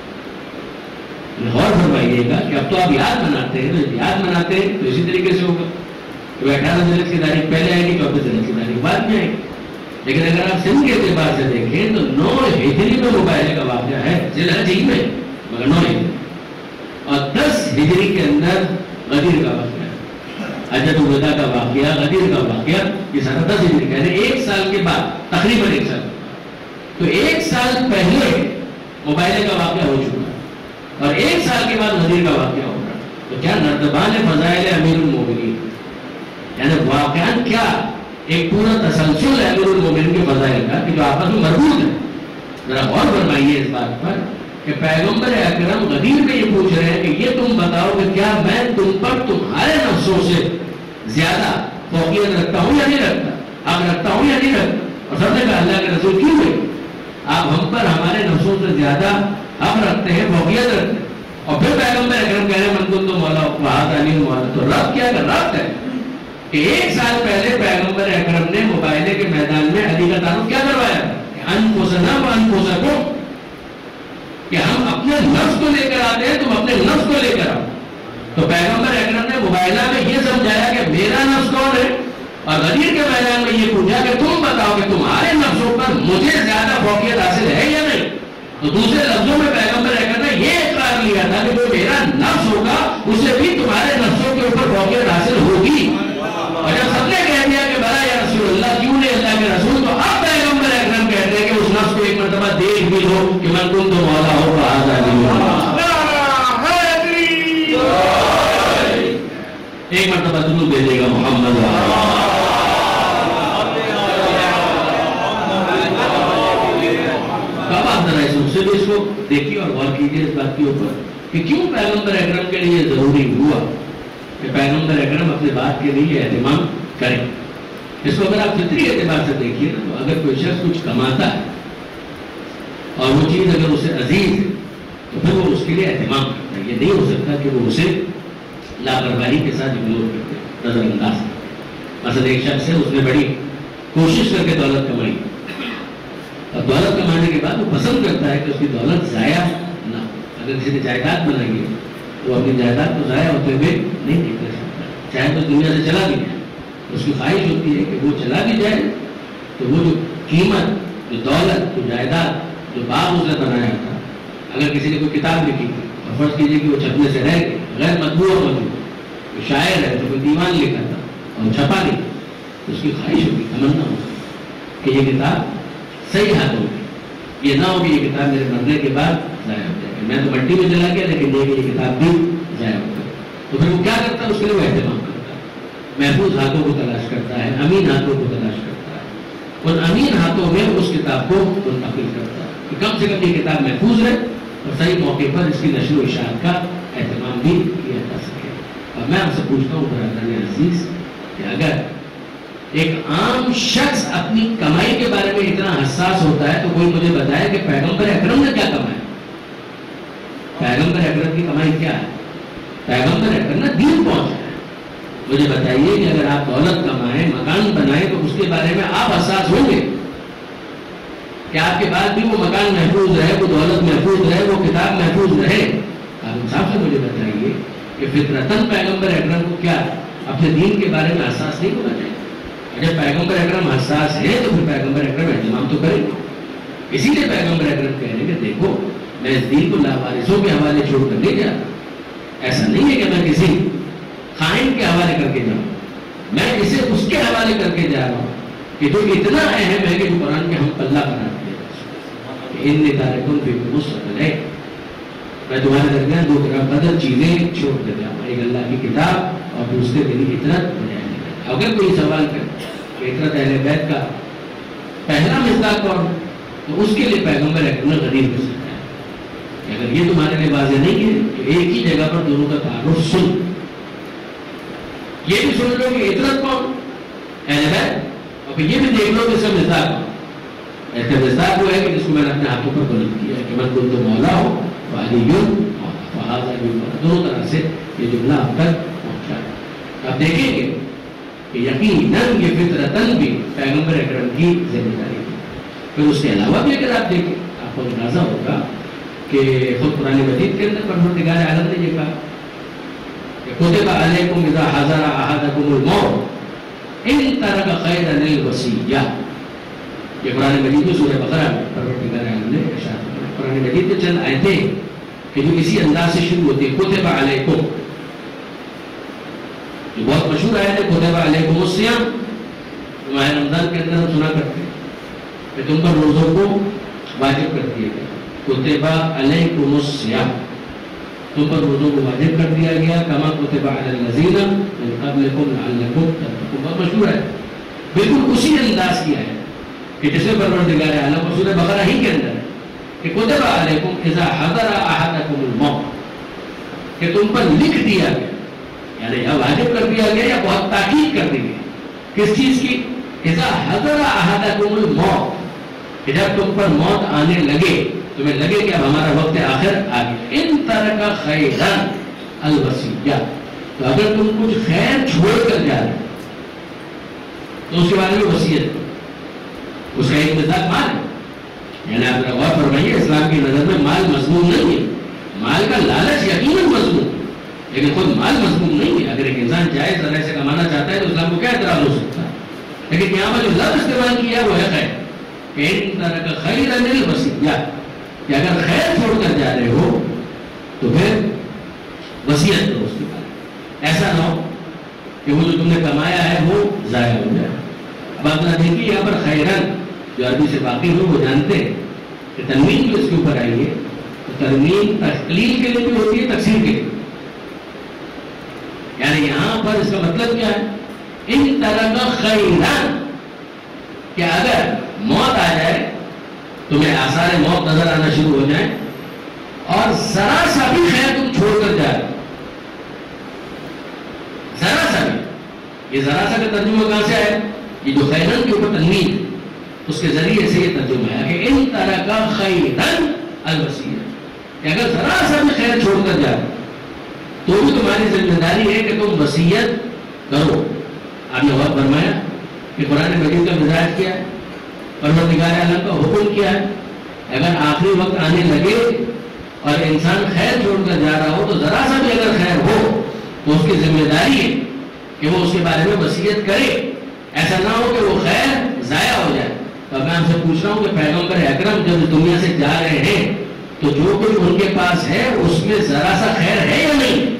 غور فرمائیے گا کہ اب تو آپ یاد مناتے ہیں، تو یاد مناتے ہیں تو اسی طریقے سے ہوگا کہ اٹھارہ ذی الحج کی تاریخ پہلے آئے گی، چوبیس ذی الحج کی تاریخ بعد میں آئے گی۔ لیکن اگر آپ سن کے اعتبار سے دیکھیں تو نو ہجری میں مباہلے کا واقعہ ہے، ذی الحج ہی میں مگر نو ہجری، اور دس ہجری کے اندر غدیر کا واقعہ ہے۔ حجۃ الوداع کا واقعہ، غدیر کا واقعہ، یہ سارا دس ہجری کا ہے، ایک سال کے بعد، تقریباً ایک سال، تو ایک سال پہلے مباہلے کا واقعہ ہو چکا ہے اور ایک سال کے بعد غدیر کا واقعہ ہو رہا ہے. تو کیا نردبان فضائل امیر المومنین، یعنی واقعاً کیا ایک پورا تسلسل ہے امیر المومنین کے فضائل کا کہ جو آپس میں مربوط ہے. ذرا غور فرمائیے اس بات پر کہ پیغمبر اکرم غدیر میں یہ پوچھ رہے ہیں کہ یہ تم بتاؤ کہ کیا میں تم پر تمہارے نفسوں سے زیادہ فوقیت رکھتا ہوں یا نہیں رکھتا، اب رکھتا ہوں یا نہیں رکھتا. اور سب نے کہا اللہ کے رسول کیوں ہے آپ ہم پر ہمارے نفسوں سے زیادہ حق رکھتے ہیں، فوقیت رکھتے ہیں. اور پھر پیغمبر اکرم کہہ رہے ہیں من کنتم مولا فہذا علی مولا. تو رب کیا کر رب ہے کہ ایک سال پہلے پیغمبر اکرم نے مباہلے کے میدان میں علی کا تعارف کیا کروایا کہ انفسنا و انفسکم، کہ ہم اپنے نفس کو لے کر آتے ہیں، تم اپنے نفس کو لے کر آؤ. تو پیغمبر اکرم نے مباہلہ میں یہ سمجھایا کہ میرا نفس کون ہے، اور غدیر کے میدان میں یہ پوچھا کہ تم بتاؤ کہ تمہارے نفسوں پر مجھے زیادہ فوقیت حاصل ہے یا نہیں. تو دوسرے لفظوں میں پیغمبر اکرم نے یہ اقرار لیا تھا کہ جو میرا نفس ہوگا اسے بھی تمہارے نفسوں کے اوپر فوقیت حاصل ہوگی. اور جب سب نے کہہ دیا کہ بلا یا رسول اللہ کیوں نہیں اللہ کے رسول، تو اب پیغمبر اکرم کہتے ہیں کہ اس نفس کو ایک مرتبہ دیکھ بھی لو کہ من کنتم مولا ہو فہذا علی مولا. ایک مرتبہ درود دے دے گا محمد. کب آپ ذرا اس سے بھی اس کو دیکھیے اور غور کیجیے اس بات کے اوپر کہ کیوں پیغمبر اکرم کے لیے ضروری ہوا کہ پیغمبر اکرم اپنے بات کے لیے اہتمام کریں. اس کو اگر آپ فطری اعتبار سے دیکھیے نا، تو اگر کوئی شخص کچھ کماتا ہے اور وہ چیز اگر اسے عزیز ہے تو پھر وہ اس کے لیے اہتمام کرتا ہے. یہ نہیں ہو سکتا کہ وہ اسے لاپرواہی کے ساتھ اگنور کرتے، نظر انداز کرتے. مثلا ایک شخص ہے، اس نے بڑی کوشش کر کے دولت کمائی، اور دولت کمانے کے بعد وہ پسند کرتا ہے کہ اس کی دولت ضائع نہ ہو. اگر کسی نے جائیداد بنائی ہے تو اپنی جائیداد کو ضائع ہوتے ہوئے نہیں دیکھ سکتا، چاہے تو دنیا سے چلا بھی جائے. اس کی خواہش ہوتی ہے کہ وہ چلا بھی جائے تو وہ جو قیمت، جو دولت، جو جائیداد، جو باغ اس نے بنایا تھا، اگر کسی نے کوئی کتاب لکھی تھی اور فرض کیجیے کہ وہ چھپنے سے رہ گئی، غیر مطبوع اور مطبوع، کوئی شاعر ہے جو کوئی دیوان لکھا تھا اور چھپا نہیں، تو اس کی خواہش ہوگی، تمنا ہوگی کہ یہ کتاب صحیح ہاتھوں میں، یہ نہ ہو کہ یہ کتاب میرے مرنے کے بعد ضائع ہو جائے. میں تو مٹی میں چلا گیا لیکن یہ کہ یہ کتاب بھی ضائع ہو گئی. تو پھر وہ کیا کرتا ہے، اس کے لیے وہ اہتمام کرتا ہے، محفوظ ہاتھوں کو تلاش کرتا ہے، امین ہاتھوں کو تلاش کرتا ہے، ان امین ہاتھوں میں اس کتاب کو منتقل کرتا ہے کہ کم سے کم یہ کتاب محفوظ ہے اور صحیح موقع پر اس کی نشر و اشاعت کا اہتمام بھی کیا جا سکے. اور میں آپ سے پوچھتا ہوں برادران عزیز کہ اگر ایک عام شخص اپنی کمائی کے بارے میں اتنا حساس ہوتا ہے تو کوئی مجھے بتائے کہ پیغمبر اکرم نے کیا کمایا. پیغمبر اکرم کی کمائی کیا ہے؟ پیغمبر اکرم نے دین پہنچایا. مجھے بتائیے کہ اگر آپ دولت کمائیں، مکان بنائیں تو اس کے بارے میں آپ حساس ہوں گے کہ آپ کے بعد بھی وہ مکان محفوظ رہے، وہ دولت محفوظ رہے، وہ کتاب محفوظ رہے. آپ انصاف سے مجھے بتائیے کہ فطرتاً پیغمبر اکرم کو کیا اپنے دین کے بارے میں حساس نہیں ہونا چاہیے؟ اگر پیغمبر اکرم حساس ہے تو پھر پیغمبر اکرم اہتمام تو کریں گے. اسی لیے پیغمبر اکرم کہہ رہے ہیں کہ دیکھو میں اس دین کو لاوارثوں کے حوالے چھوڑ کر نہیں جا رہا. ایسا نہیں ہے کہ میں کسی خائن کے حوالے کر کے جاؤں، میں اسے اس کے حوالے کر کے جا رہا ہوں کہ جو اتنا اہم ہے کہ جو قرآن کے ہم پلہ بناتے ہیں. ان تارکن فی مصطفیٰ ہے، میں تمہارے درمیان دو طرح بدل چیزیں چھوڑ کر جاؤں، ایک اللہ کی کتاب اور دوسرے دلی کی اطرت. اگر کوئی سوال کرے کہ اطرت اہل بیت کا پہلا مصداق کون، تو اس کے لیے پیغمبر اکرم نے غدیر میں سمجھایا کہ اگر یہ تمہارے لیے واضح نہیں ہے تو ایک ہی جگہ پر دونوں کا تعارف سن، یہ بھی سن لو کہ اطرت کون، اہل بیت، اور پھر یہ بھی دیکھ لو کہ اس کا مصداق کون. ایسے مصداق وہ ہے کہ جس کو میں نے اپنے ہاتھوں پر بلند کیا ہے کہ من کنتم مولا ہو فعلی فہذا علی مولا. دونوں طرح سے یہ جملہ اب تک پہنچا ہے. آپ دیکھیں گے کہ یقیناً یہ فطرتاً بھی پیغمبر اکرم کی ذمہ داری ہے. پھر اس کے علاوہ بھی اگر آپ دیکھیں آپ کو اندازہ ہوگا کہ خود قرآن مجید کے اندر پروردگار عالم نے یہ کہا کہ کتب علیکم اذا حضر احدکم الموت ان ترک خیرا الوصیہ. یہ قرآن مجید میں سورہ بقرہ میں پروردگار عالم نے ارشاد فرمایا. قرآن مجید میں چند آیتیں کہ جو اسی انداز سے شروع ہوتی ہے کتب علیکم، جو بہت مشہور آیت ہے کتب علیکم الصیام، ماہ رمضان کے اندر ہم سنا کرتے ہیں کہ تم پر روزوں کو واجب کر دیا گیا، کتب علیکم الصیام، تم پر روزوں کو واجب کر دیا گیا، کما کتب علی الذین من قبلکم لعلکم تتقون، بہت مشہور ہے، بالکل اسی انداز کی ہے کہ جس میں پروردگار عالم اور سورہ بقرہ ہی کے اندر ہے کہ کتب علیکم اذا حضر احدکم الموت، کہ تم پر لکھ دیا گیا، یعنی یا واجب کر دیا گیا یا بہت تاکید کر دی گئی کس چیز کی؟ اذا حضر احدکم الموت، کہ جب تم پر موت آنے لگے، تمہیں لگے کہ اب ہمارا وقت آخر آ گیا، ان ترک خیرا الوصیہ، تو اگر تم کچھ خیر چھوڑ کر جا رہے تو اس کے بارے میں وصیت، اس کا ایک مزاج مال ہے، یعنی آپ غور فرمائیے اسلام کی نظر میں مال مذموم نہیں ہے، مال کا لالچ یقیناً مذموم، لیکن خود مال مذموم نہیں ہے، اگر ایک انسان جائز طرح سے کمانا چاہتا ہے تو اسلام کو کیا اعتراض ہو سکتا ہے، لیکن یہاں پر جو لفظ استعمال کیا وہ ہے خیر، کہ ان ترک خیرا الوصیہ، کہ اگر خیر چھوڑ کر جا رہے ہو تو پھر وصیت کرو اس کے بعد، ایسا نہ ہو کہ وہ جو تم نے کمایا ہے وہ ضائع ہو جائے۔ اب آپ نے دیکھیے یہاں پر خیرن جو عربی سے واقف ہو وہ جانتے ہیں کہ تنوین جو اس کے اوپر آئی ہے تو تنوین تقلیل کے لیے بھی ہوتی ہے، تقسیم کے لیے، یعنی یہاں پر اس کا مطلب کیا ہے؟ ان طرح کا خیرن، کہ اگر موت آ جائے، تمہیں آثار موت نظر آنا شروع ہو جائے اور ذرا سا بھی خیر تم چھوڑ کر جائے، ذرا سا بھی، یہ ذرا سا کا ترجمہ کہاں سے ہے؟ یہ جو خیرن کے اوپر تنوین اس کے ذریعے سے یہ ترجمہ ہے کہ ان طرح کا خیرن الوصیہ، کہ اگر ذرا سا بھی خیر چھوڑ کر جائے تو بھی تمہاری ذمہ داری ہے کہ تم وصیت کرو۔ آپ نے غور فرمایا کہ قرآن مجید کا مزاج کیا ہے، پروردگار عالم کا حکم کیا ہے، اگر آخری وقت آنے لگے اور انسان خیر چھوڑ کر جا رہا ہو تو ذرا سا بھی اگر خیر ہو تو اس کی ذمہ داری ہے کہ وہ اس کے بارے میں وصیت کرے، ایسا نہ ہو کہ وہ خیر ضائع ہو جائے۔ تو میں آپ سے پوچھ رہا ہوں کہ پیغمبر اکرم جب اس دنیا سے جا رہے ہیں تو جو کچھ ان کے پاس ہے اس میں ذرا سا خیر ہے یا نہیں؟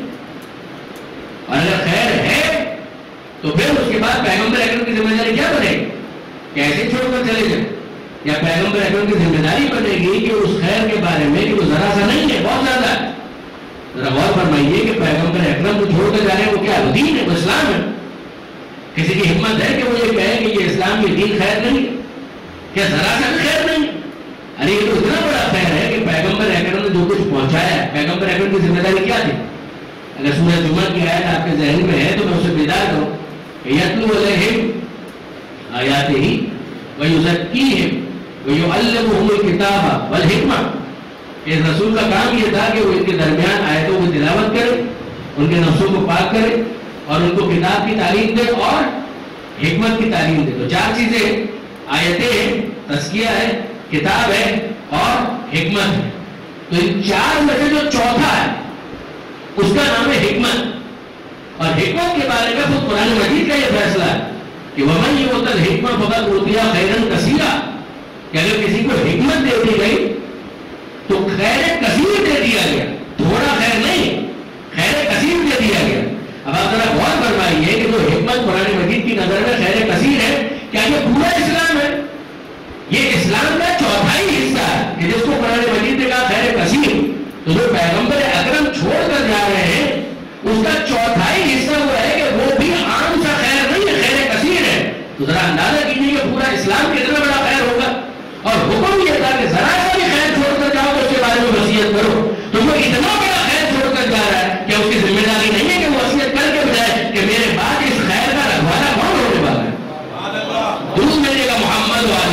اور اگر خیر ہے تو پھر اس کے بعد پیغمبر اکرم کی ذمہ داری کیا بنے گی؟ کیسے چھوڑ کر چلے جائیں؟ یا پیغمبر اکرم کی ذمہ داری بنے گی کہ اس خیر کے بارے میں کہ وہ ذرا سا نہیں ہے، بہت زیادہ ہے؟ ذرا غور فرمائیے کہ پیغمبر اکرم کو چھوڑ کر جا رہے ہیں، وہ کیا دین ہے؟ وہ اسلام ہے؟ کسی کی ہمت ہے کہ وہ یہ کہے کہ یہ اسلام کی دین خیر نہیں ہے؟ کیا ذرا سا بھی خیر نہیں؟ ارے یہ تو اتنا بڑا خیر ہے کہ پیغمبر اکرم نے جو کچھ پہنچایا ہے، پیغمبر اکرم کی ذمہ داری کیا تھی؟ اگر سورہ جمعہ کی آیت آپ کے ذہن میں ہے تو میں اسے بیدار کروں کہ یتلو علیہم آیاتہ ویزکیہم ویعلمہم الکتاب والحکمہ، اس رسول کا کام یہ تھا کہ وہ ان کے درمیان آیتوں کی تلاوت کرے، ان کے نفسوں کو پاک کرے اور ان کو کتاب کی تعلیم دے اور حکمت کی تعلیم دے۔ تو چار چیزیں، آیتیں ہیں، تزکیہ ہے، کتاب ہے اور حکمت ہے۔ تو ان چار میں سے جو چوتھا ہے اس کا نام ہے حکمت، اور حکمت کے بارے میں خود قرآن مجید کا یہ فیصلہ ہے کہ وَمَن يُؤْتَ الْحِکْمَةَ فَقَدْ أُوتِیَ خَیْرًا کَثِیرًا، کہ اگر کسی کو حکمت دے دی گئی تو خیر کثیر دے دیا گیا، تھوڑا خیر نہیں، خیر کثیر دے دیا گیا۔ اب آپ ذرا غور فرمائیے کہ جو حکمت قرآن مجید کی نظر میں خیر کثیر ہے، کیا یہ پورا اسلام ہے؟ یہ اسلام کا چوتھا ہی حصہ ہے کہ جس کو قرآن مجید نے کہا خیر کثیر، تو جو پیغمبر اکرم چھوڑ کر جا رہے ہیں اس کا چوتھائی حصہ وہ ہے کہ وہ بھی عام سا خیر نہیں ہے، خیر کثیر ہے۔ تو ذرا اندازہ کیجیے کہ پورا اسلام کتنا بڑا خیر ہوگا، اور حکم یہ تھا کہ ذرا سا بھی خیر چھوڑ کر جاؤ تو اس کے بارے میں وصیت کرو۔ تو وہ اتنا بڑا خیر چھوڑ کر جا رہا ہے کہ اس کی ذمہ داری نہیں ہے کہ وہ وصیت کر کے بجائے کہ میرے بعد اس خیر کا رکھوالا کون ہونے والا ہے؟ درود ملے گا محمد والے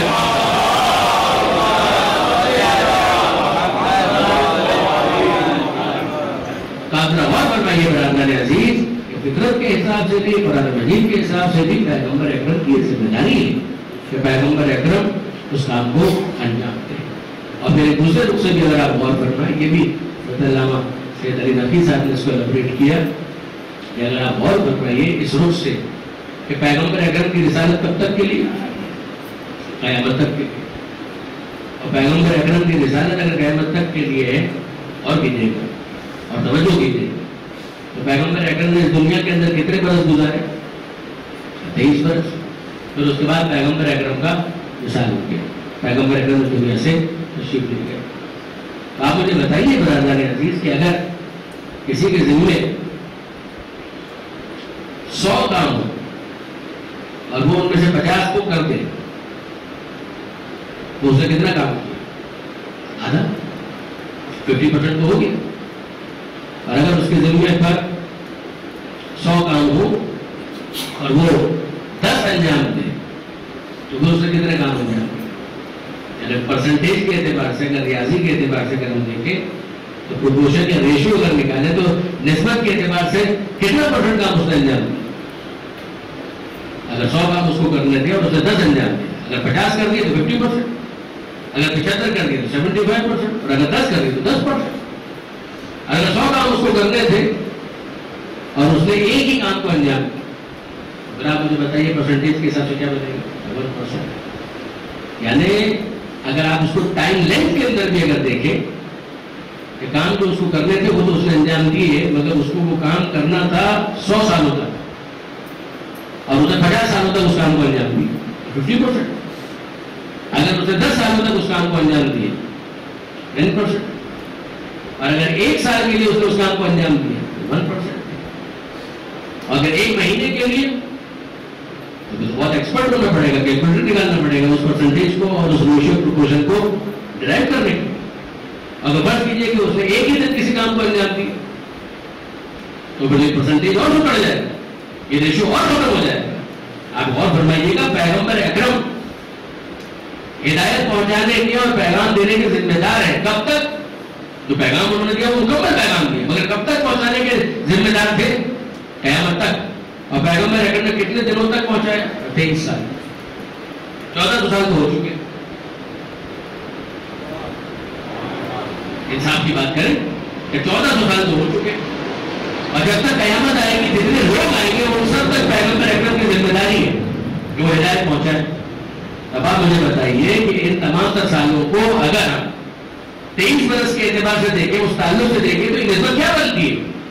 برادران عزیز، فطرت کے حساب سے بھی، قرآن مجید کے حساب سے بھی پیغمبر اکرم کی ذمہ داری ہے کہ پیغمبر اکرم اس کام کو انجام دے۔ اور پھر ایک دوسرے رخ سے بھی اگر آپ غور فرمائیں، یہ بھی علامہ سید علی نقوی صاحب نے اس کو ایلیبریٹ کیا کہ اگر آپ غور فرمائیے اس رخ سے کہ پیغمبر اکرم کی رسالت کب تک کے لیے؟ قیامت تک کے لیے۔ اور پیغمبر اکرم کی رسالت اگر قیامت تک کے لیے ہے اور بھی دے گا اور توجہ کیجیے، تو پیغمبر اکرم نے اس دنیا کے اندر کتنے برس گزارے؟ तेईस वर्ष। फिर उसके बाद पैगंबर अकरम का विसाल हो गया, पैगंबर अकरम दुनिया से तशरीफ ले गए। तो आप मुझे बताइए बरादरान अजीज कि अगर किसी के जिम्मे सौ काम हो और वो उनमें से पचास को कर दे तो उसने कितना काम किया? आधा, फिफ्टी परसेंट तो हो गया। और अगर उसके जिम्मे पर सौ काम हो और वो दस अंजाम दे तो फिर उसने कितने काम हो जाएंगे? यानी परसेंटेज के एतबार से, अगर रियाजी के एतबार से अगर हम देखें तो प्रोपोर्शन या रेशियो अगर निकालें तो निस्बत के एतबार से कितना परसेंट काम उसने अंजाम दिया? अगर सौ काम उसको करने थे और उसने दस अंजाम दिया, अगर पचास कर दिए तो फिफ्टी परसेंट, अगर पचहत्तर कर दिए तो सेवेंटी फाइव परसेंट, और अगर दस कर दिए तो दस परसेंट। अगर सौ काम उसको करने थे और उसने एक ही काम को अंजाम दिया, अगर आप मुझे बताइए परसेंटेज के हिसाब से क्या बनेगा? One percent. यानी अगर आप उसको टाइम लेंथ के अंदर भी अगर देखें कि काम जो उसको करने थे वो तो उसने अंजाम दिए, मगर उसको वो काम करना था सौ सालों तक और उसने पचास सालों तक उस काम को अंजाम दिया, फिफ्टी परसेंट। अगर उसने दस सालों तक उस काम को अंजाम दिए, टेन परसेंट। और अगर एक साल के लिए उसने उस काम को अंजाम दिया, वन परसेंट। और अगर एक महीने के लिए तो बहुत एक्सपर्ट होना पड़ेगा, कैलकुलेटर निकालना पड़ेगा उस परसेंटेज को और उस रेशियो प्रोपोर्शन को डिराइव करने के। अगर फर्ज कीजिए कि उसने एक ही दिन किसी काम को अंजाम दी तो फिर परसेंटेज और बढ़ जाएगा, ये रेशियो और खत्म हो जाएगा। आप और फरमाइएगा, पैगंबर अकरम हिदायत पहुंचाने के और पैगाम देने के जिम्मेदार है। कब तक? जो पैगाम उन्होंने दिया वो मुकम्मल पैगाम दिया, मगर कब तक पहुंचाने के जिम्मेदार थे? क़यामत तक। और पैगंबर अकरम ने कितने दिनों तक पहुंचाया? तेईस साल। चौदह सौ साल तो हो चुके। इंसाफ की बात करें कि चौदह सौ साल तो हो चुके और जब तक क़यामत आएगी जितने लोग आएंगे उन सब तक पैगंबर अकरम की जिम्मेदारी है कि वो हिदायत पहुंचाए। अब आप मुझे बताइए कि इन तमाम तर सालों को अगर तेईस बरस के एतबार से देखें, उस ताल्लुक से देखें, तो ये निस्बत क्या बनती है?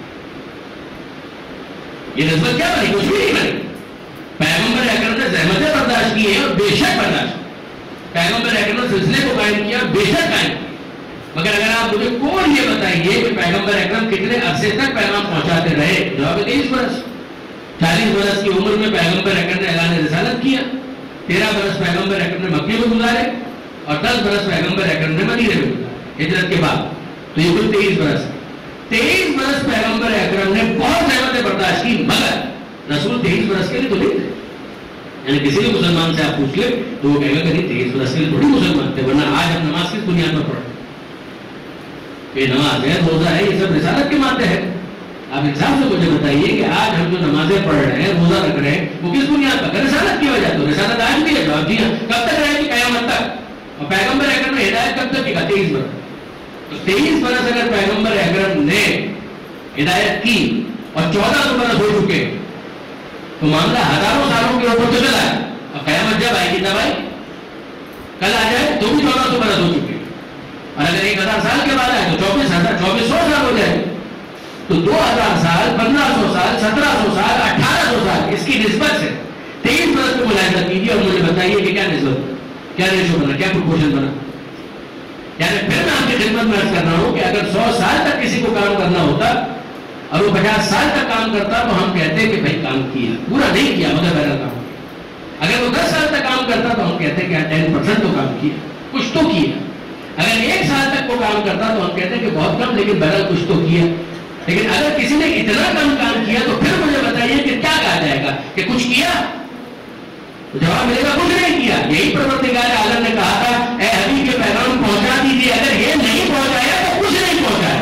ये निस्बत क्या बनी? कुछ भी नहीं बनी। पैगंबर अकरम ने ज़हमतें बर्दाश्त की है और बेशक बर्दाश्त, पैगंबर अकरम ने सिलसिले को कायम किया, बेशक कायम किया। मगर अगर आप मुझे कौन ये बताइए कि पैगंबर अकरम कितने अरसे तक पैगाम पहुंचाते रहे? जवाब तेईस बरस। चालीस बरस की उम्र में पैगंबर अकरम ने ऐलान रिसालत किया, तेरह बरस पैगंबर अकरम ने मक्के में गुजारे और दस बरस पैगंबर अकरम ने मदीने में गुजारे हिजरत के बाद। तो ये कुल तेईस बरस। तेईस बरस पैगंबर अकरम ने बहुत ज़हमतें बर्दाश्त की, मगर रसूल तेईस बरस के लिए तो नहीं थे। यानी किसी भी मुसलमान से आप पूछ ले तो वो कहेगा कि नहीं, तेईस बरस के लिए थोड़ी मुसलमान थे, वरना आज हम नमाज किस बुनियाद पर पढ़े? ये नमाज है, रोजा है, ये सब रिसालत के माते हैं। आप इंसाफ से मुझे बताइए कि आज हम जो नमाजें पढ़ रहे हैं, रोजा रख रहे हैं, वो किस बुनियाद पर? रिसालत की वजह। तो रिसालत आज भी है। जवाब जी हाँ। कब तक रहेगी? क़यामत तक। और पैगंबर अकरम ने हिदायत कब तक की? तेईस बरस। तो तेईस बरस अगर पैगंबर अकरम ने हिदायत की और चौदह सौ बरस हो चुके तो मामला हजारों सालों के ऊपर तो चला है। अब क़यामत जब आएगी तब आएगी, कल आ जाए तो भी चौदह सौ बरस हो चुके, और अगर एक हजार साल के बाद आए तो चौबीस हजार चौबीस सौ साल हो जाए। तो दो हजार साल, पंद्रह सौ साल, सत्रह सौ साल, अठारह सौ साल, इसकी निस्बत से तेईस बरस को मुलाहिजा कीजिए और मुझे बताइए कि क्या निस्बत, क्या रेशो बना, क्या प्रोपोर्शन बना। यानी फिर मैं आपकी खिदमत में अर्ज कर रहा हूं कि अगर सौ साल तक किसी को काम करना होता और वो पचास साल तक काम करता तो हम कहते कि भाई काम किया, पूरा नहीं किया मगर बहरहाल काम किया। अगर वो दस साल तक काम करता तो हम कहते कि टेन परसेंट तो काम किया, कुछ तो किया। अगर एक साल तक वो काम करता तो हम कहते हैं कि बहुत कम, लेकिन बहरहाल कुछ तो किया। लेकिन अगर किसी ने इतना कम काम किया तो फिर मुझे बताइए कि क्या कहा जाएगा कि कुछ किया? तो जवाब मिलेगा कुछ नहीं किया। यही परवरदिगार आलम ने कहा था, ए हबीब के पैगाम पहुंचा दीजिए, अगर ये नहीं पहुंचाया तो कुछ नहीं पहुंचाया।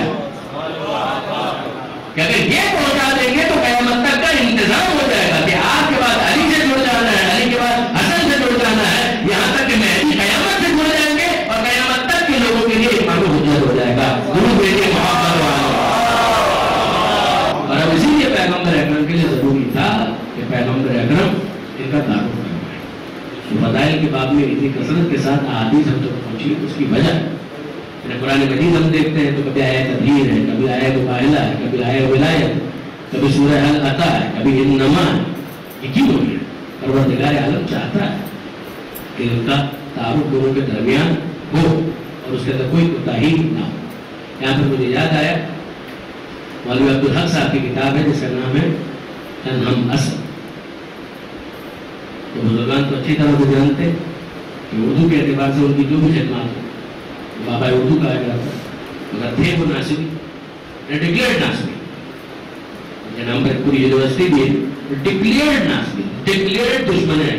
कि अगर ये पहुंचा देंगे तो क़यामत तक का इंतजाम हो जाएगा कि आपके बाद अली से जुड़ जाना है, अली के बाद हसन से जुड़ जाना है, यहां तक कि मेहदी क़यामत से जुड़ जाएंगे और क़यामत तक के लोगों के लिए इमाम हुज्जत हो जाएगा। गुरु बेटे मोहब्बत वाले। और अब इसीलिए पैगंबर अकरम के लिए जरूरी था कि पैगंबर अकरम इनका तारुफ करवाएं। तो फदाइल के बाब में इतनी कसरत के साथ अहादीस हम तक पहुंची, उसकी वजह कुरान मजीद हम देखते हैं तो कभी आया तबहीर है, कभी आया मुबाहला है, कभी आया विलायत, कभी सूरह हल अता है, कभी इन्नमा है। ये क्यों हो गया? परवरदिगार आलम चाहता है कि उनका तारुफ लोगों के दरमियान हो और उसके अंदर कोई कोताही ना हो। यहाँ पर मुझे याद आया मौलवी अब्दुल हक साहब की किताब है जिसका नाम है तन हम असल। तो बुजुर्गान तो अच्छी तरह से जानते कि उर्दू के एतबार से उनकी जो भी खिदमत हो बाबा उर्दू कहा जाता है, मगर थे वो नासिबी, डिक्लेयर्ड नासिबी। नाम पर पूरी यूनिवर्सिटी भी है डिक्लेयर्ड नासिबी, डिक्लेयर्ड दुश्मन है।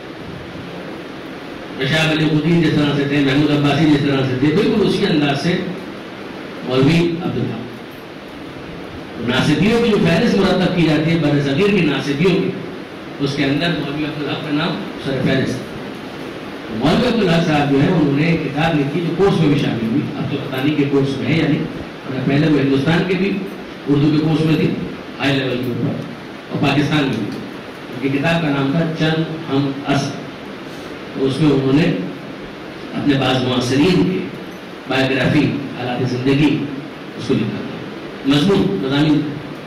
शाह अली खुदी जिस तरह से थे, महमूद अब्बासी जिस तरह से थे, बिल्कुल उसी अंदाज से मौलवी अब्दुल हक। नासिबियों की जो फहरिस्त मुरतब की जाती है बर सगीर की नासिबियों की, उसके अंदर मौलवी अब्दुल हक का नाम सर फहरिस्त। मौलवी अब्दुल हक साहब जो है उन्होंने किताब लिखी जो कोर्स में भी शामिल हुई, अब तो पता नहीं के कोर्स में है या नहीं, और पहले वो हिंदुस्तान के भी उर्दू के कोर्स में थी हाई लेवल के ऊपर, और पाकिस्तान में भी। उनकी किताब का नाम था चंद हम अस। तो उसमें उन्होंने अपने बाज़ मुआसरीन की बायोग्राफी हालात ज़िंदगी उसको लिखा था, मजमून मज़ामीन।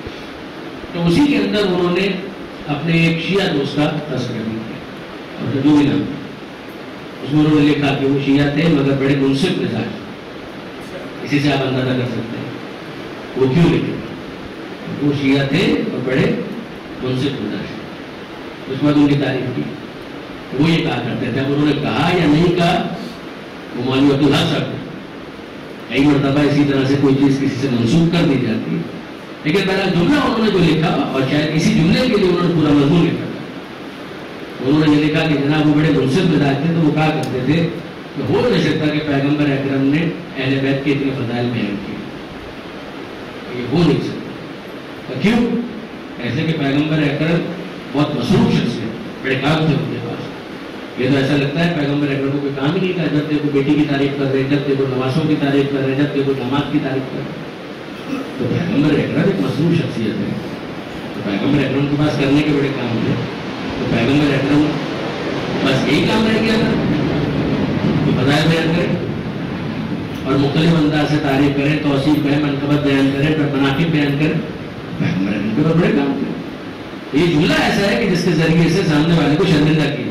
तो उसी के अंदर उन्होंने अपने एक शिया दोस्त का तज़किरा भी किया और जो भी नाम, उसमें उन्होंने लिखा कि वो शिया थे मगर बड़े मुनसिफ मिजाज। इसी से आप अंदाजा कर सकते हैं वो क्यों लिखे, वो शिया थे और बड़े मुनसिफ मिजाज। उसके बाद उनकी तारीफ की, वो ये कहा करते थे, अब उन्होंने कहा या नहीं कहा वो मौलवी अब्दुल हक साहब, कई मरतबा इसी तरह से कोई चीज़ किसी से मंसूब कर दी जाती है, लेकिन पहला जुमला उन्होंने जो लिखा और शायद इसी जुमले के लिए उन्होंने पूरा मजमून लिखा था। उन्होंने ये लिखा कि जनाब वो बड़े मुनसिफ मिजाज थे, तो वो कहा करते थे कि हो नहीं सकता कि पैगम्बर अकरम ने अहले बैत के इतने फजाइल बयान किए, ये हो नहीं सकता। तो क्यों? ऐसे कि पैगम्बर अकरम बहुत मसरूफ शख्सियत, बड़े काम थे उनके पास। ये तो ऐसा लगता है पैगम्बर अकरम को कोई काम ही नहीं था, जब देखो बेटी की तारीफ कर रहे, जब देखो नवासों की तारीफ कर रहे, जब देखो दामाद की तारीफ कर रहे। तो पैगम्बर अकरम एक मसरूफ शख्सियत है, तो पैगम्बर अकरम के पास करने के बड़े काम थे। तो पैगम्बर अकरम बस यही काम रह गया था कि फजाइल बयान करें और मुख्तलिफ अंदाज से तारीफ करें, तौसीफ करें, मनकबत बयान करें, फिर मनाकिब बयान करें। पैगम्बर अकरम के पास बड़े काम थे। ये जुमला ऐसा है कि जिसके जरिए से सामने वाले को शर्मिंदा किया,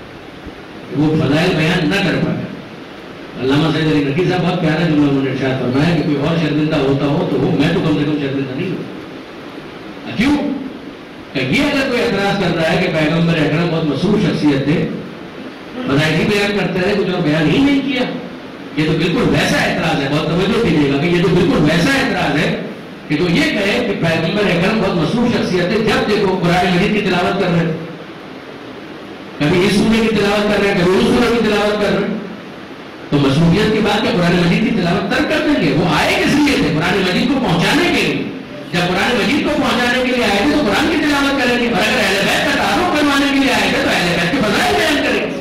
वो फजाइल बयान न कर पाए। अल्लामा सैयद अली नकी साहब बहुत प्यारा जुमला उन्होंने इरशाद फरमाया कि कोई और शर्मिंदा होता हो तो वो, मैं तो कम से कम शर्मिंदा नहीं हूँ। क्यों? ये अगर कोई एतराज कर रहा है कि पैगम्बर अकरम बहुत मशहूर शख्सियत थे, फजाइल ही बयान करते रहे, कुछ और बयान ही नहीं किया, ये तो बिल्कुल वैसा एतराज है। बहुत तवज्जो कीजिएगा कि ये तो बिल्कुल वैसा एतराज है कि तो ये कहे कि पैगम्बर अकरम बहुत मशहूर शख्सियत है, जब देखो कुरान मजीद की तिलावत कर रहे हैं, कभी इस सूरे की तिलावत कर रहे हैं, कभी उस सूरे की तिलावत कर रहे हैं। तो मशहूरियत के बाद क्या कुरान मजीद की तिलावत तर्क कर देंगे? वो आए किस लिए थे? कुरान मजीद को पहुंचाने के लिए। जब कुरान मजीद को पहुंचाने के लिए आए थे तो कुरान की तिलावत करेंगे, और अगर अहले बैत का तारुफ करवाने के लिए आए थे तो अहले बैत के फज़ाइल बयान करेंगे।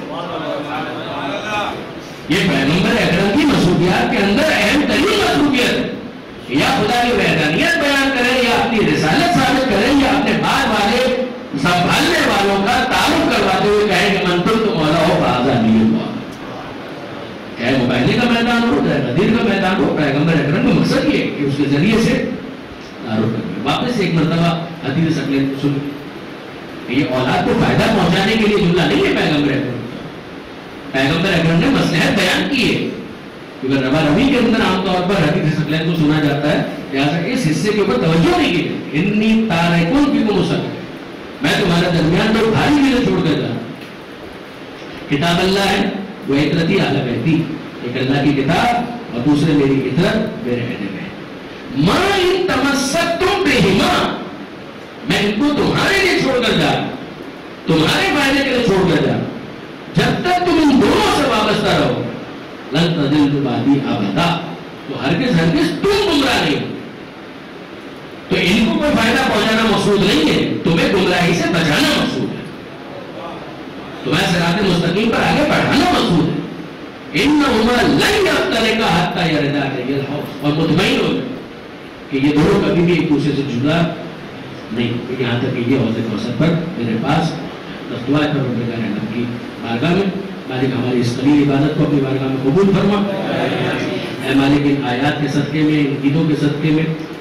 ये पैगम्बर अकरम की मशहूरियत के अंदर अहम तरीन मशहूरियत है। या खुदा की वहदानियत बयान करें, या अपनी रिसालत साबित करें, या अपने बाद वाले संभालने वालों का तारुफ करवाते हुए कहें कि मन तो मौला हो बाजा नहीं हुआ। चाहे मुबाइले का मैदान हो, चाहे नदीर का मैदान हो, पैगम्बर अकरम का मकसद ये कि उसके जरिए से तारुफ करें। वापस एक मरतबा हदीस अगले सुन, ये औलाद को फायदा पहुंचाने के लिए जुमला नहीं है पैगम्बर अकरम। पैगम्बर अकरम ने मसलहत बयान की है, क्योंकि रवा रवी के अंदर आमतौर पर हदीस अगले को सुना जाता है, लिहाजा इस हिस्से के ऊपर तवज्जो नहीं की। इन्नी तारिकुन बिकुम मुसल्लम, मैं तुम्हारे दरमियान में भारी चीजें छोड़ कर जा। किताब अल्लाह है, वो इतरती आला बैती, एक अल्लाह की किताब और दूसरे मेरी इतरत मेरे कहने में। मां इन तमस्सक्तुम बिहिमा, मैं इनको तुम्हारे लिए छोड़कर जा, तुम्हारे फायदे के लिए छोड़कर जा। जब तक तुम इन दोनों से वाबस्ता रहो, लन तदिल्लु बादी अबदा, तो हरगिज़ हरगिज़ तुम गुमराह नहीं हो। तो इनको कोई फायदा पहुंचाना मकसूद नहीं है, तुम्हें गुमराही से बचाना मकसूद है, तुम्हें सिरात मुस्तकीम पर आगे बढ़ाना मकसूद है। इन्नहुमा लन यफ्तरिका हत्ता यरदा अल हौज़, और मुतमईन हो कि ये दोनों कभी भी एक दूसरे से जुड़ा नहीं, यहाँ तक कि ये हौज़ कौसर पर मेरे पास दुआ है परवरदिगार आलम की बारगाह में, मालिक हमारी इस कलील इबादत को अपनी बारगाह में कबूल फरमा। ऐ मालिक इन आयात के सदके में, इन ईदों के सदके में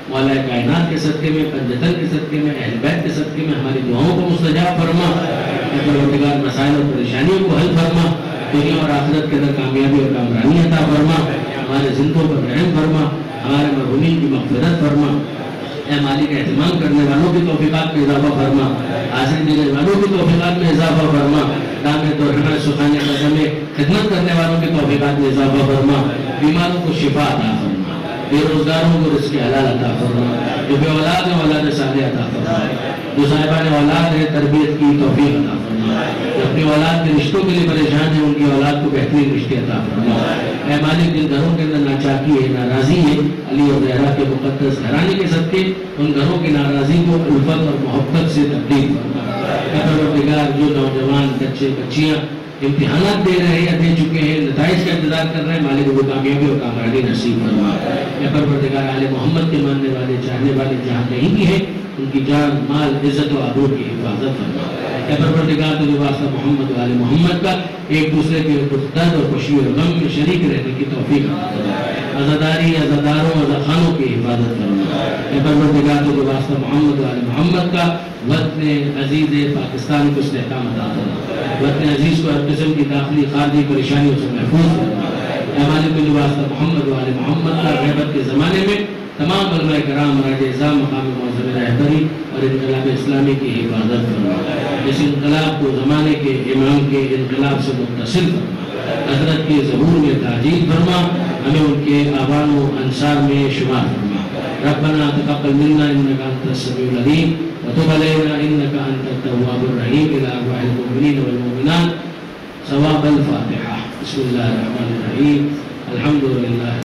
مولا کائنات کے صدقے میں، پنجتن کے صدقے میں، اہل بیت کے صدقے میں ہماری دعاؤں کو مستجاب فرما، اے پروردگار مسائل اور پریشانیوں کو حل فرما، دنیا اور آخرت کے اندر کامیابی اور کامرانی عطا فرما، ہمارے زندوں پر رحم فرما، ہمارے مرحومین کی مغفرت فرما، اے مالک اہتمام کرنے والوں کی توفیقات میں اضافہ فرما، حاضر دینے والوں کی توفیقات میں اضافہ فرما، دامے تو رہنا سکھانے قدم خدمت کرنے والوں کی توفیقات میں اضافہ فرما، بیماروں کو شفا عطا فرما، بے روزگاروں کو رزق حلال عطا فرما، جو بے اولاد ہیں اولاد صالح عطا فرما، جو صاحبان اولاد ہے تربیت کی توفیق عطا فرما، جو اپنی اولاد کے رشتوں کے لیے پریشان ہیں ان کی اولاد کو بہترین رشتے عطا فرما، اے مالک جن گھروں کے اندر ناچاکی ہے، ناراضی ہے، علی اور زہرا کے مقدس گھرانے کے صدقے ان گھروں کی ناراضی کو الفت اور محبت سے تبدیل فرما، اے پروردگار جو نوجوان بچے بچیاں امتحانات دے رہے ہیں، دے چکے ہیں، نتائج کا انتظار کر رہے ہیں، مالک وہ کامیابی اور کامرانی نصیب فرما، اے پروردگار آل محمد کے ماننے والے چاہنے والے جہاں کہیں بھی ہیں ان کی جان مال عزت و آبرو کی حفاظت فرما، اے پروردگار تجھے واسطہ محمد و آل محمد کا ایک دوسرے کے درد اور خوشی اور غم میں شریک رہنے کی توفیق عطا فرما، عزاداری عزاداروں عزاخانوں کی حفاظت فرما، اے پروردگار تجھے واسطہ محمد و آل محمد کا وطن عزیز پاکستان کو استحکام عطا فرما، وطن عزیز کو ہر قسم کی داخلی خارجی پریشانیوں سے محفوظ فرما، اے مالک تجھے واسطہ محمد و آل محمد کا غیبت کے زمانے میں تمام علماء کرام راج اعظام مقام معظم رہبری اور انقلاب اسلامی کی حفاظت فرما، اس انقلاب کو زمانے کے امام کے انقلاب سے متصل فرما، حضرت کے ظہور میں تاجیل فرما، ہمیں ان کے آبان و انصار میں شمار فرما، ربنا تقبل منا انك انت السميع العليم وتب علينا انك انت التواب الرحيم الى ارواح المؤمنين والمؤمنات ثواب الفاتحة. بسم الله الرحمن الرحيم. الحمد لله.